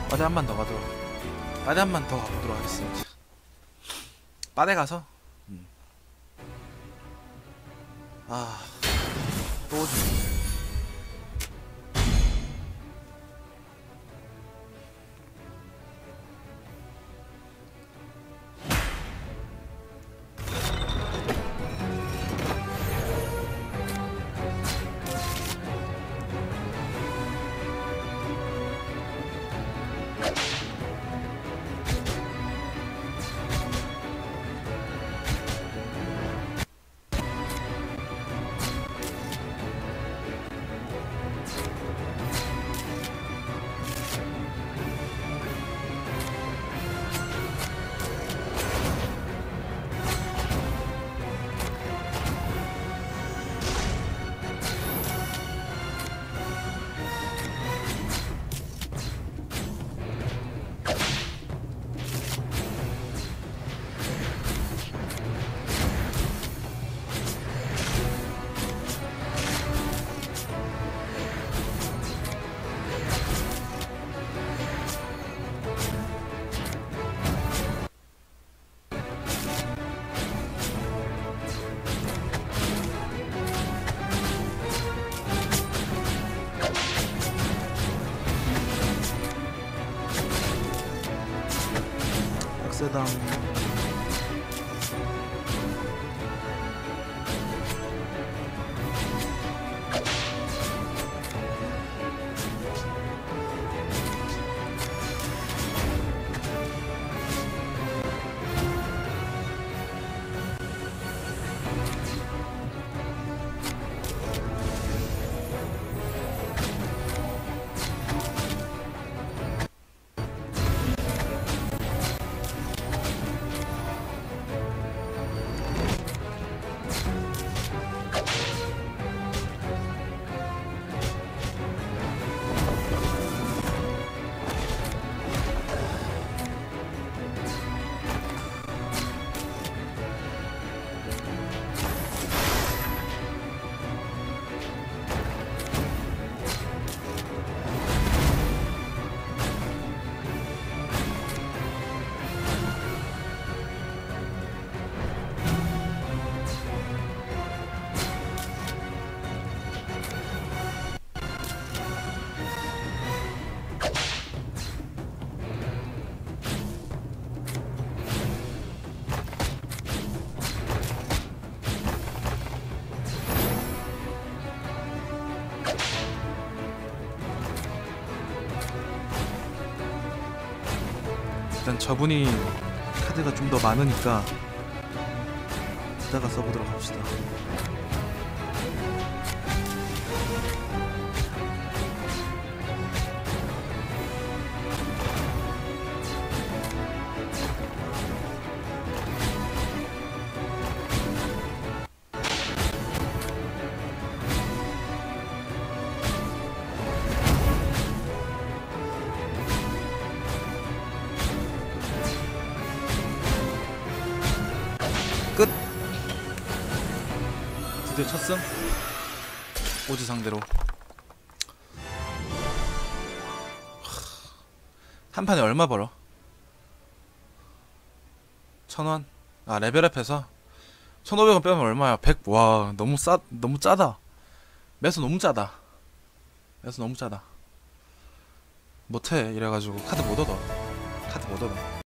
빠데 한 번 더 가도록, 빠데 한 번 더 가보도록 하겠습니다. 빠데 가서 또 오지. 세당 일단 저분이 카드가 좀 더 많으니까 이따가 써보도록 합시다. 끝! 드디어 첫승? 오즈 상대로 한 판에 얼마 벌어? 1000원? 아 레벨업해서 1500원 빼면 얼마야? 100. 와 너무 짜다. 매수 너무 짜다. 매수 너무 짜다. 못해 이래가지고 카드 못 얻어.